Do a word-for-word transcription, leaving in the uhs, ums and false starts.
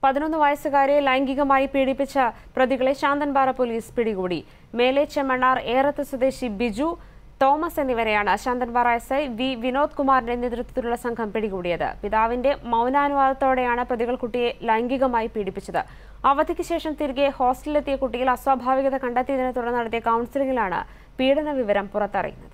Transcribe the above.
പതിനൊന്ന് വയസ്സുകാരെ ലൈംഗികമായി പീഡിപ്പിച്ച പ്രതികളെ ശാന്തൻപാറ പോലീസ് പിടികൂടി. മേലെ ചെമ്മണ്ണാർ ഏറത്ത് സ്വദേശി ബിജു, തോമസ് എന്നിവരെയാണ് Santhanpara S I V Vinod കുമാറിന്റെ നേതൃത്വത്തിലുള്ള സംഘം പിടികൂടിയത്. പിതാവിന്റെ മൗനാനുവാദത്തോടെയാണ് പ്രതികൾ കുട്ടിയെ ലൈംഗികമായി പീഡിപ്പിച്ചത്. അവധിക്ക് ശേഷം തിരികെ ഹോസ്റ്റലിലെത്തിയ കുട്ടിയിൽ അസ്വാഭാവികത കണ്ടെത്തിയതിനെ തുടർന്ന് നടത്തിയ കൗൺസിലിംഗിലാണ് പീഡന വിവരം പുറത്തറിയുന്നത്.